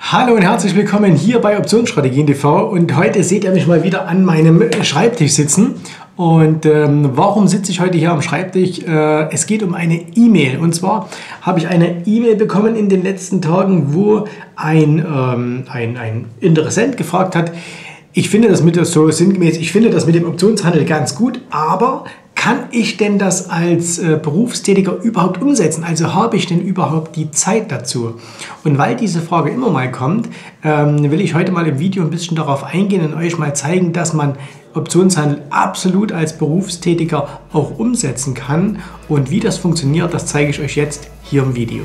Hallo und herzlich willkommen hier bei Optionsstrategien TV und heute seht ihr mich mal wieder an meinem Schreibtisch sitzen. Und warum sitze ich heute hier am Schreibtisch? Es geht um eine E-Mail, und zwar habe ich eine E-Mail bekommen in den letzten Tagen, wo ein Interessent gefragt hat, ich finde das mit dem Optionshandel ganz gut, aber kann ich denn das als Berufstätiger überhaupt umsetzen? Also habe ich denn überhaupt die Zeit dazu? Und weil diese Frage immer mal kommt, will ich heute mal im Video ein bisschen darauf eingehen und euch mal zeigen, dass man Optionshandel absolut als Berufstätiger auch umsetzen kann. Und wie das funktioniert, das zeige ich euch jetzt hier im Video.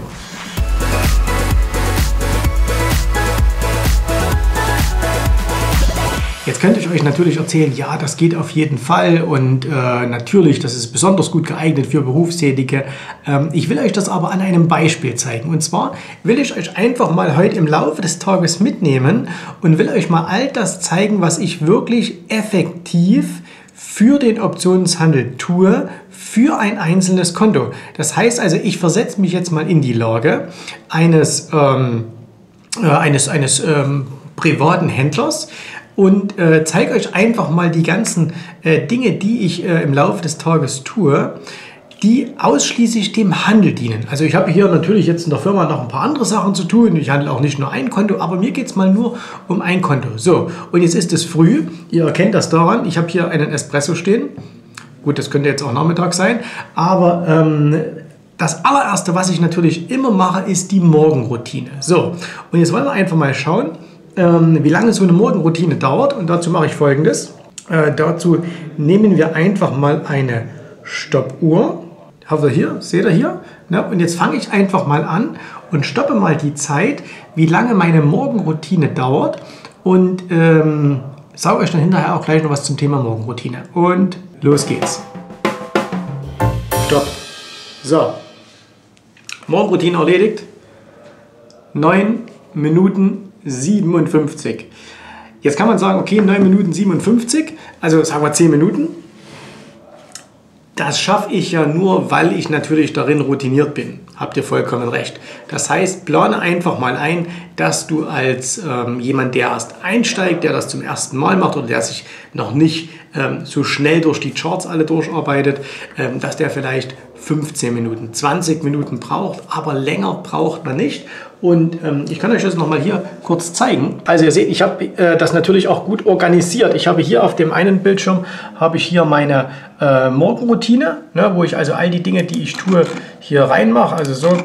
Jetzt könnte ich euch natürlich erzählen, ja, das geht auf jeden Fall und natürlich, das ist besonders gut geeignet für Berufstätige. Ich will euch das aber an einem Beispiel zeigen. Und zwar will ich euch einfach mal heute im Laufe des Tages mitnehmen und will euch mal all das zeigen, was ich wirklich effektiv für den Optionshandel tue, für ein einzelnes Konto. Das heißt also, ich versetze mich jetzt mal in die Lage eines privaten Händlers, und zeige euch einfach mal die ganzen Dinge, die ich im Laufe des Tages tue, die ausschließlich dem Handel dienen. Also ich habe hier natürlich jetzt in der Firma noch ein paar andere Sachen zu tun. Ich handle auch nicht nur ein Konto, aber mir geht es mal nur um ein Konto. So, und jetzt ist es früh. Ihr erkennt das daran. Ich habe hier einen Espresso stehen. Gut, das könnte jetzt auch Nachmittag sein. Aber das allererste, was ich natürlich immer mache, ist die Morgenroutine. So, und jetzt wollen wir einfach mal schauen, wie lange so eine Morgenroutine dauert, und dazu mache ich Folgendes. Dazu nehmen wir einfach mal eine Stoppuhr. Habt ihr hier, seht ihr hier? Ne? Und jetzt fange ich einfach mal an und stoppe mal die Zeit, wie lange meine Morgenroutine dauert, und sage euch dann hinterher auch gleich noch was zum Thema Morgenroutine. Und los geht's. Stopp. So, Morgenroutine erledigt. 9 Minuten 57. Jetzt kann man sagen, okay, 9 Minuten 57, also sagen wir 10 Minuten. Das schaffe ich ja nur, weil ich natürlich darin routiniert bin. Habt ihr vollkommen recht. Das heißt, plane einfach mal ein, dass du als jemand, der erst einsteigt, der das zum ersten Mal macht oder der sich noch nicht so schnell durch die Charts alle durcharbeitet, dass der vielleicht 15 Minuten, 20 Minuten braucht, aber länger braucht man nicht. Und ich kann euch das nochmal hier kurz zeigen. Also ihr seht, ich habe das natürlich auch gut organisiert. Ich habe hier auf dem einen Bildschirm habe ich hier meine Morgenroutine, ne, wo ich also all die Dinge, die ich tue, hier reinmache. Also so.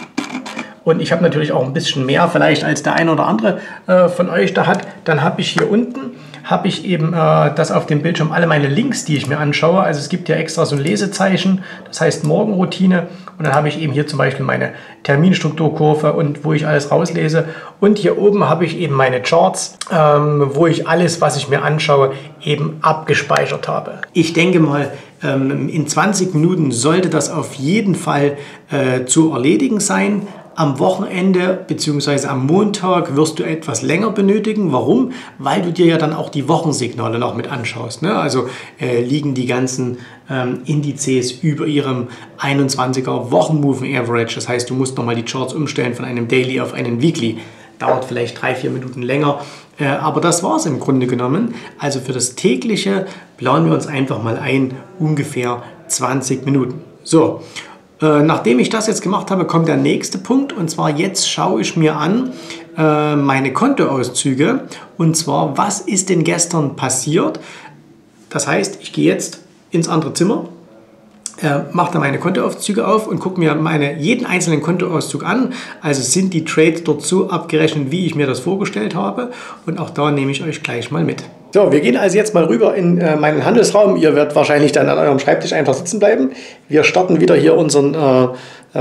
Und ich habe natürlich auch ein bisschen mehr vielleicht als der ein oder andere von euch da hat. Dann habe ich hier unten habe ich eben das auf dem Bildschirm alle meine Links, die ich mir anschaue. Also es gibt ja extra so ein Lesezeichen, das heißt Morgenroutine. Und dann habe ich eben hier zum Beispiel meine Terminstrukturkurve und wo ich alles rauslese. Und hier oben habe ich eben meine Charts, wo ich alles, was ich mir anschaue, eben abgespeichert habe. Ich denke mal, in 20 Minuten sollte das auf jeden Fall zu erledigen sein. Am Wochenende bzw. am Montag wirst du etwas länger benötigen. Warum? Weil du dir ja dann auch die Wochensignale noch mit anschaust. Ne? Also liegen die ganzen Indizes über ihrem 21er Wochen-Moving Average. Das heißt, du musst nochmal die Charts umstellen von einem Daily auf einen Weekly. Dauert vielleicht 3-4 Minuten länger. Aber das war es im Grunde genommen. Also für das tägliche planen wir uns einfach mal ein, ungefähr 20 Minuten. So. Nachdem ich das jetzt gemacht habe, kommt der nächste Punkt, und zwar jetzt schaue ich mir an meine Kontoauszüge, und zwar, was ist denn gestern passiert. Das heißt, ich gehe jetzt ins andere Zimmer, mache da meine Kontoauszüge auf und gucke mir jeden einzelnen Kontoauszug an. Also sind die Trades dort so abgerechnet, wie ich mir das vorgestellt habe, und auch da nehme ich euch gleich mal mit. So, wir gehen also jetzt mal rüber in meinen Handelsraum. Ihr werdet wahrscheinlich dann an eurem Schreibtisch einfach sitzen bleiben. Wir starten wieder hier unsere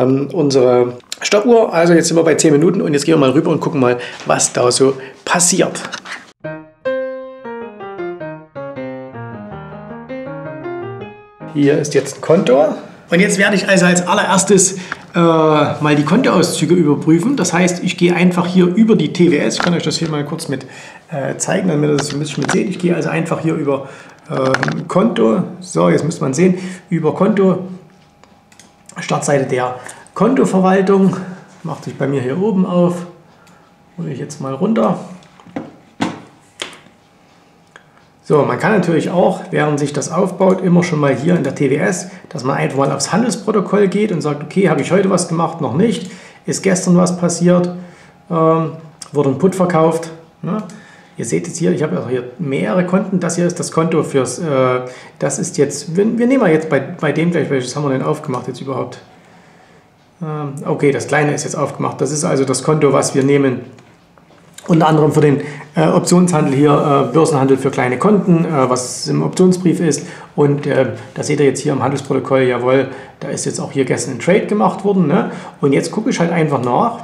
Stoppuhr. Also jetzt sind wir bei 10 Minuten und jetzt gehen wir mal rüber und gucken mal, was da so passiert. Hier ist jetzt ein Konto. Und jetzt werde ich also als allererstes mal die Kontoauszüge überprüfen. Das heißt, ich gehe einfach hier über die TWS. Ich kann euch das hier mal kurz mit zeigen, damit ihr das ein bisschen mit seht. Ich gehe also einfach hier über Konto. So, jetzt müsste man sehen, über Konto, Startseite der Kontoverwaltung. Macht sich bei mir hier oben auf. hole ich jetzt mal runter. So, man kann natürlich auch, während sich das aufbaut, immer schon mal hier in der TWS, dass man einfach mal aufs Handelsprotokoll geht und sagt, okay, habe ich heute was gemacht, noch nicht, ist gestern was passiert, wurde ein Put verkauft. Ne? Ihr seht jetzt hier, ich habe auch hier mehrere Konten, das hier ist das Konto fürs, das ist jetzt, wir nehmen mal jetzt bei dem gleich, welches haben wir denn aufgemacht jetzt überhaupt? Okay, das kleine ist jetzt aufgemacht, das ist also das Konto, was wir nehmen. Unter anderem für den Optionshandel hier, Börsenhandel für kleine Konten, was im Optionsbrief ist. Und da seht ihr jetzt hier im Handelsprotokoll, jawohl, da ist jetzt auch hier gestern ein Trade gemacht worden. Ne? Und jetzt gucke ich halt einfach nach,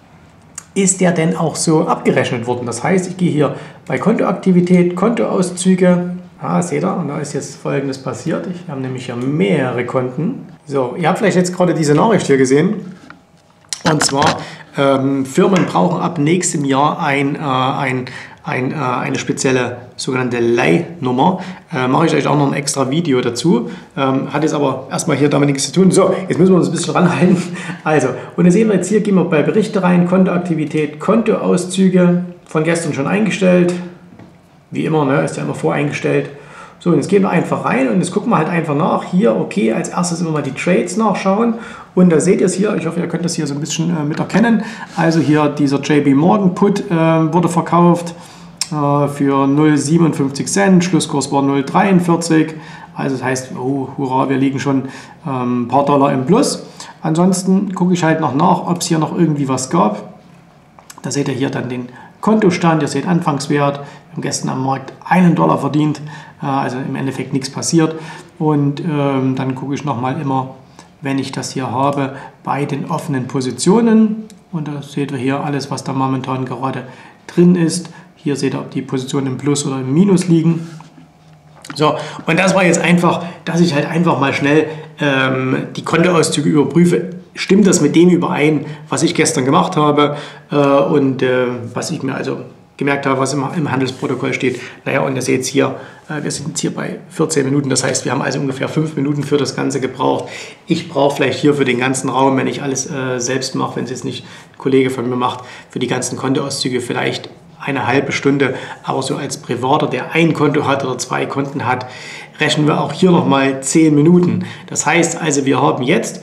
ist der denn auch so abgerechnet worden? Das heißt, ich gehe hier bei Kontoaktivität, Kontoauszüge, seht ihr, und da ist jetzt Folgendes passiert. Ich habe nämlich hier mehrere Konten. So, ihr habt vielleicht jetzt gerade diese Nachricht hier gesehen. Und zwar, Firmen brauchen ab nächstem Jahr eine spezielle sogenannte Leihnummer. Mache ich euch auch noch ein extra Video dazu. Hat jetzt aber erstmal hier damit nichts zu tun. So, jetzt müssen wir uns ein bisschen ranhalten. Also, und jetzt sehen wir jetzt hier, gehen wir bei Berichte rein, Kontoaktivität, Kontoauszüge, von gestern schon eingestellt. Wie immer, ne, ist ja immer voreingestellt. So, und jetzt gehen wir einfach rein und jetzt gucken wir halt einfach nach. Hier, okay, als erstes immer mal die Trades nachschauen. Und da seht ihr es hier, ich hoffe, ihr könnt das hier so ein bisschen mit erkennen. Also hier dieser JP Morgan Put wurde verkauft für 0,57 Cent, Schlusskurs war 0,43. Also das heißt, oh, hurra, wir liegen schon ein paar Dollar im Plus. Ansonsten gucke ich halt noch nach, ob es hier noch irgendwie was gab. Da seht ihr hier dann den Kontostand, ihr seht Anfangswert. Wir haben gestern am Markt $1 verdient, also im Endeffekt nichts passiert. Und dann gucke ich nochmal immer, wenn ich das hier habe, bei den offenen Positionen. Und da seht ihr hier alles, was da momentan gerade drin ist. Hier seht ihr, ob die Positionen im Plus oder im Minus liegen. So, und das war jetzt einfach, dass ich halt einfach mal schnell die Kontoauszüge überprüfe. Stimmt das mit dem überein, was ich gestern gemacht habe und was ich mir also gemerkt habe, was im Handelsprotokoll steht. Naja, und ihr seht es hier, wir sind jetzt hier bei 14 Minuten, das heißt, wir haben also ungefähr 5 Minuten für das Ganze gebraucht. Ich brauche vielleicht hier für den ganzen Raum, wenn ich alles selbst mache, wenn es jetzt nicht ein Kollege von mir macht, für die ganzen Kontoauszüge vielleicht eine halbe Stunde, aber so als Privater, der ein Konto hat oder 2 Konten hat, rechnen wir auch hier nochmal 10 Minuten. Das heißt also, wir haben jetzt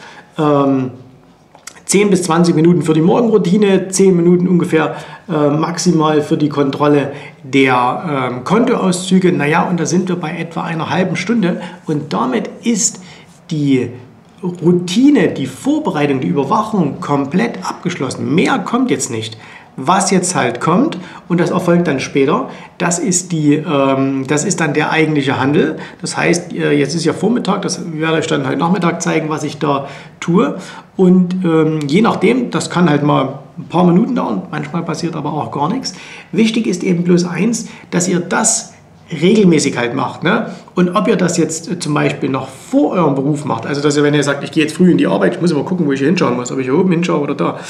10 bis 20 Minuten für die Morgenroutine, 10 Minuten ungefähr maximal für die Kontrolle der Kontoauszüge. Naja, und da sind wir bei etwa einer halben Stunde und damit ist die Routine, die Vorbereitung, die Überwachung komplett abgeschlossen. Mehr kommt jetzt nicht. Was jetzt halt kommt, und das erfolgt dann später, das ist dann der eigentliche Handel. Das heißt, jetzt ist ja Vormittag, das werde ich dann heute Nachmittag zeigen, was ich da tue. Und je nachdem, das kann halt mal ein paar Minuten dauern, manchmal passiert aber auch gar nichts. Wichtig ist eben bloß eins, dass ihr das regelmäßig halt macht. Ne? Und ob ihr das jetzt zum Beispiel noch vor eurem Beruf macht, also dass ihr, wenn ihr sagt, ich gehe jetzt früh in die Arbeit, ich muss immer gucken, wo ich hier hinschauen muss, ob ich hier oben hinschaue oder da.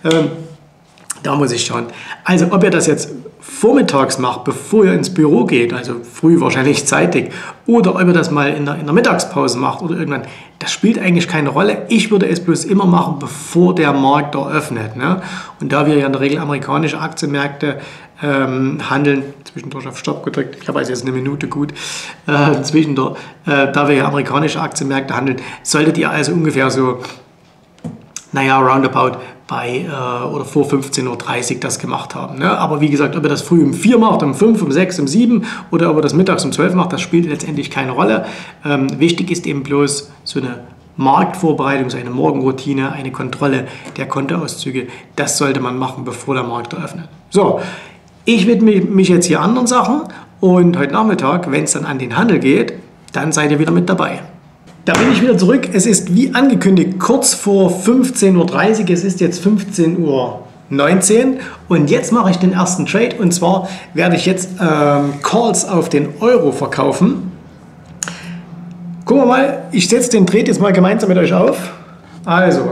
Da muss ich schauen. Also ob ihr das jetzt vormittags macht, bevor ihr ins Büro geht, also früh wahrscheinlich zeitig, oder ob ihr das mal in der Mittagspause macht oder irgendwann, das spielt eigentlich keine Rolle. Ich würde es bloß immer machen, bevor der Markt eröffnet. Ne? Und da wir ja in der Regel amerikanische Aktienmärkte handeln, zwischendurch auf Stopp gedrückt, ich habe also jetzt eine Minute gut, da wir ja amerikanische Aktienmärkte handeln, solltet ihr also ungefähr so, naja, roundabout bei oder vor 15:30 Uhr das gemacht haben. Ne? Aber wie gesagt, ob ihr das früh um 4 macht, um 5, um 6, um 7 oder ob ihr das mittags um 12 macht, das spielt letztendlich keine Rolle. Wichtig ist eben bloß so eine Marktvorbereitung, so eine Morgenroutine, eine Kontrolle der Kontoauszüge. Das sollte man machen, bevor der Markt eröffnet. So, ich widme mich jetzt hier anderen Sachen und heute Nachmittag, wenn es dann an den Handel geht, dann seid ihr wieder mit dabei. Da bin ich wieder zurück. Es ist wie angekündigt kurz vor 15:30 Uhr. Es ist jetzt 15:19 Uhr. Und jetzt mache ich den ersten Trade. Und zwar werde ich jetzt Calls auf den Euro verkaufen. Gucken wir mal. Ich setze den Trade jetzt mal gemeinsam mit euch auf. Also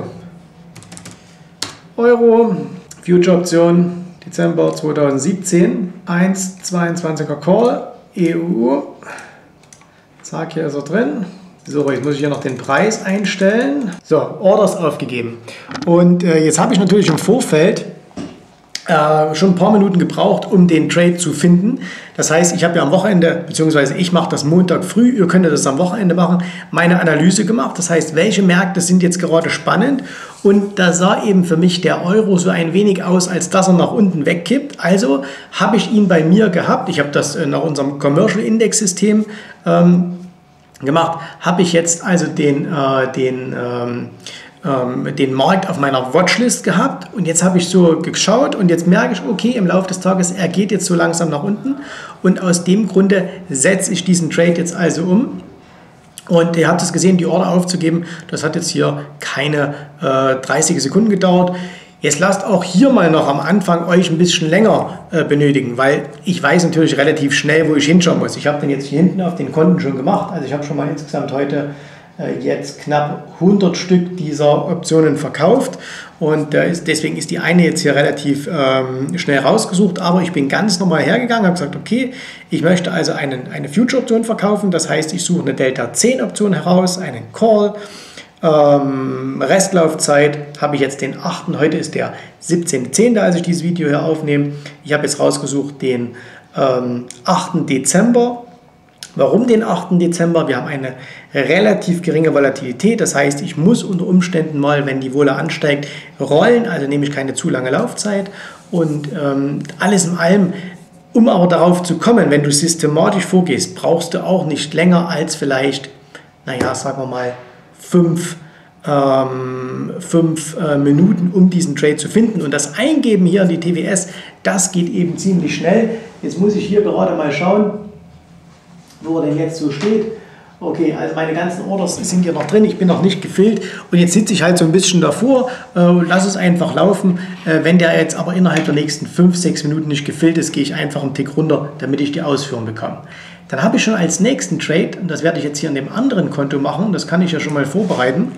Euro, Future Option, Dezember 2017. 1,22er Call, EU. Zack, hier ist er drin. So, jetzt muss ich hier noch den Preis einstellen. So, Orders aufgegeben. Und jetzt habe ich natürlich im Vorfeld schon ein paar Minuten gebraucht, um den Trade zu finden. Das heißt, ich habe ja am Wochenende, beziehungsweise ich mache das Montag früh, ihr könnt das am Wochenende machen, meine Analyse gemacht. Das heißt, welche Märkte sind jetzt gerade spannend? Und da sah eben für mich der Euro so ein wenig aus, als dass er nach unten wegkippt. Also habe ich ihn bei mir gehabt. Ich habe das nach unserem Commercial Index System gemacht. Habe ich jetzt also den Markt auf meiner Watchlist gehabt und jetzt habe ich so geschaut und jetzt merke ich, okay, im Laufe des Tages, er geht jetzt so langsam nach unten und aus dem Grunde setze ich diesen Trade jetzt also um. Und ihr habt es gesehen, die Order aufzugeben, das hat jetzt hier keine 30 Sekunden gedauert. Jetzt lasst auch hier mal noch am Anfang euch ein bisschen länger benötigen, weil ich weiß natürlich relativ schnell, wo ich hinschauen muss. Ich habe den jetzt hier hinten auf den Konten schon gemacht, also ich habe schon mal insgesamt heute jetzt knapp 100 Stück dieser Optionen verkauft und deswegen ist die eine jetzt hier relativ schnell rausgesucht, aber ich bin ganz normal hergegangen, habe gesagt, okay, ich möchte also eine Future-Option verkaufen, das heißt, ich suche eine Delta-10-Option heraus, einen Call, Restlaufzeit habe ich jetzt den 8., heute ist der 17.10., als ich dieses Video hier aufnehme, ich habe jetzt rausgesucht den 8. Dezember. Warum den 8. Dezember? Wir haben eine relativ geringe Volatilität, das heißt, ich muss unter Umständen mal, wenn die Wohle ansteigt, rollen, also nehme ich keine zu lange Laufzeit und alles in allem, um aber darauf zu kommen, wenn du systematisch vorgehst, brauchst du auch nicht länger als vielleicht, naja, sagen wir mal 5 Minuten, um diesen Trade zu finden und das Eingeben hier in die TWS, das geht eben ziemlich schnell. Jetzt muss ich hier gerade mal schauen, wo er denn jetzt so steht. Okay, also meine ganzen Orders sind hier noch drin, ich bin noch nicht gefüllt und jetzt sitze ich halt so ein bisschen davor und lasse es einfach laufen. Wenn der jetzt aber innerhalb der nächsten 5-6 Minuten nicht gefüllt ist, gehe ich einfach einen Tick runter, damit ich die Ausführung bekomme. Dann habe ich schon als nächsten Trade, und das werde ich jetzt hier an dem anderen Konto machen, das kann ich ja schon mal vorbereiten.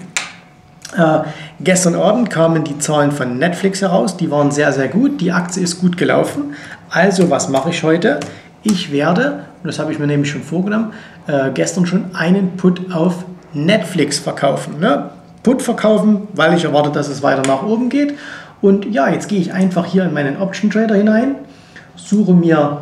Gestern Abend kamen die Zahlen von Netflix heraus, die waren sehr, sehr gut, die Aktie ist gut gelaufen. Also was mache ich heute? Ich werde, und das habe ich mir nämlich schon vorgenommen, gestern schon einen Put auf Netflix verkaufen. Ne? Put verkaufen, weil ich erwarte, dass es weiter nach oben geht. Und ja, jetzt gehe ich einfach hier in meinen Option Trader hinein, suche mir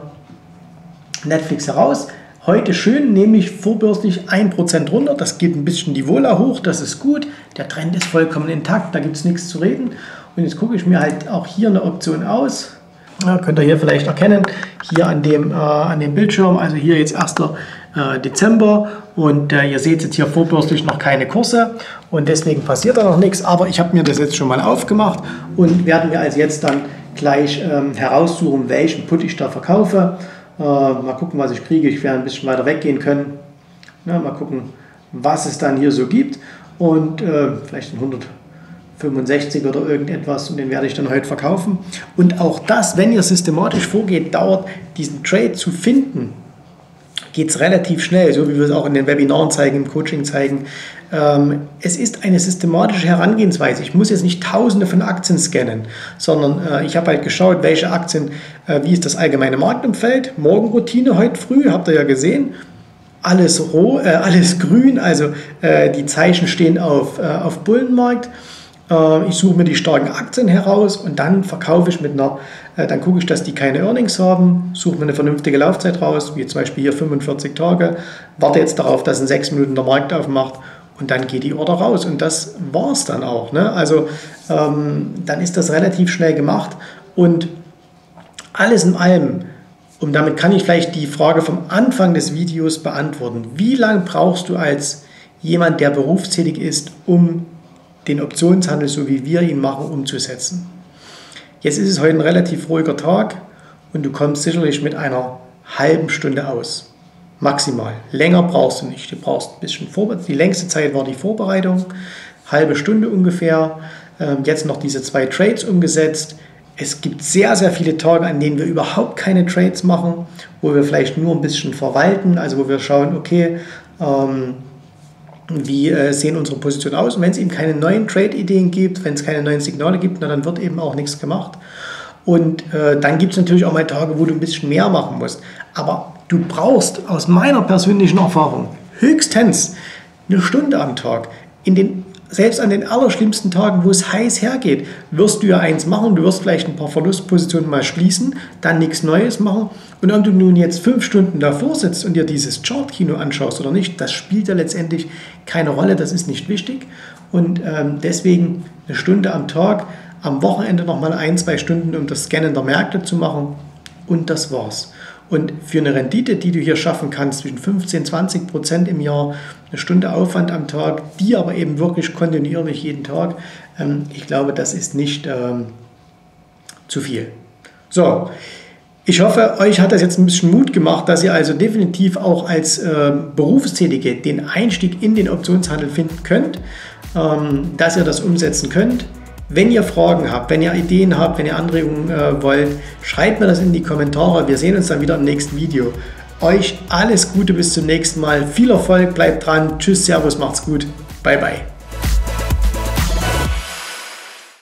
Netflix heraus. Heute schön, nämlich vorbörslich 1% runter. Das geht ein bisschen die Vola hoch, das ist gut. Der Trend ist vollkommen intakt, da gibt es nichts zu reden. Und jetzt gucke ich mir halt auch hier eine Option aus. Ja, könnt ihr hier vielleicht erkennen, hier an dem Bildschirm, also hier jetzt 1. Dezember und ihr seht jetzt hier vorbörslich noch keine Kurse und deswegen passiert da noch nichts, aber ich habe mir das jetzt schon mal aufgemacht und werden wir also jetzt dann gleich heraussuchen, welchen Put ich da verkaufe. Mal gucken, was ich kriege, ich werde ein bisschen weiter weggehen können, ja, mal gucken, was es dann hier so gibt und vielleicht ein 165 oder irgendetwas und den werde ich dann heute verkaufen. Und auch das, wenn ihr systematisch vorgeht, dauert diesen Trade zu finden, geht es relativ schnell, so wie wir es auch in den Webinaren zeigen, im Coaching zeigen. Es ist eine systematische Herangehensweise. Ich muss jetzt nicht tausende von Aktien scannen, sondern ich habe halt geschaut, welche Aktien, wie ist das allgemeine Marktumfeld, Morgenroutine heute früh, habt ihr ja gesehen, alles alles grün, also die Zeichen stehen auf Bullenmarkt. Ich suche mir die starken Aktien heraus und dann verkaufe ich dann gucke ich, dass die keine Earnings haben, suche mir eine vernünftige Laufzeit raus, wie zum Beispiel hier 45 Tage, warte jetzt darauf, dass in 6 Minuten der Markt aufmacht und dann geht die Order raus und das war es dann auch. Ne? Also dann ist das relativ schnell gemacht und alles in allem, und damit kann ich vielleicht die Frage vom Anfang des Videos beantworten, wie lange brauchst du als jemand, der berufstätig ist, um den Optionshandel, so wie wir ihn machen, umzusetzen. Jetzt ist es heute ein relativ ruhiger Tag und du kommst sicherlich mit einer halben Stunde aus. Maximal. Länger brauchst du nicht. Du brauchst ein bisschen Vorbereitung. Die längste Zeit war die Vorbereitung, halbe Stunde ungefähr. Jetzt noch diese 2 Trades umgesetzt. Es gibt sehr, sehr viele Tage, an denen wir überhaupt keine Trades machen, wo wir vielleicht nur ein bisschen verwalten, also wo wir schauen, okay, wie sehen unsere Positionen aus? Und wenn es eben keine neuen Trade-Ideen gibt, wenn es keine neuen Signale gibt, dann wird eben auch nichts gemacht. Und dann gibt es natürlich auch mal Tage, wo du ein bisschen mehr machen musst. Aber du brauchst aus meiner persönlichen Erfahrung höchstens eine Stunde am Tag. In den selbst an den allerschlimmsten Tagen, wo es heiß hergeht, wirst du ja eins machen, du wirst vielleicht ein paar Verlustpositionen mal schließen, dann nichts Neues machen. Und ob du nun jetzt 5 Stunden davor sitzt und dir dieses Chartkino anschaust oder nicht, das spielt ja letztendlich keine Rolle, das ist nicht wichtig. Und deswegen eine Stunde am Tag, am Wochenende nochmal 1-2 Stunden, um das Scannen der Märkte zu machen und das war's. Und für eine Rendite, die du hier schaffen kannst, zwischen 15-20% im Jahr, eine Stunde Aufwand am Tag, die aber eben wirklich kontinuierlich jeden Tag, ich glaube, das ist nicht zu viel. So, ich hoffe, euch hat das jetzt ein bisschen Mut gemacht, dass ihr also definitiv auch als Berufstätige den Einstieg in den Optionshandel finden könnt, dass ihr das umsetzen könnt. Wenn ihr Fragen habt, wenn ihr Ideen habt, wenn ihr Anregungen wollt, schreibt mir das in die Kommentare. Wir sehen uns dann wieder im nächsten Video. Euch alles Gute bis zum nächsten Mal. Viel Erfolg, bleibt dran. Tschüss, Servus, macht's gut. Bye, bye.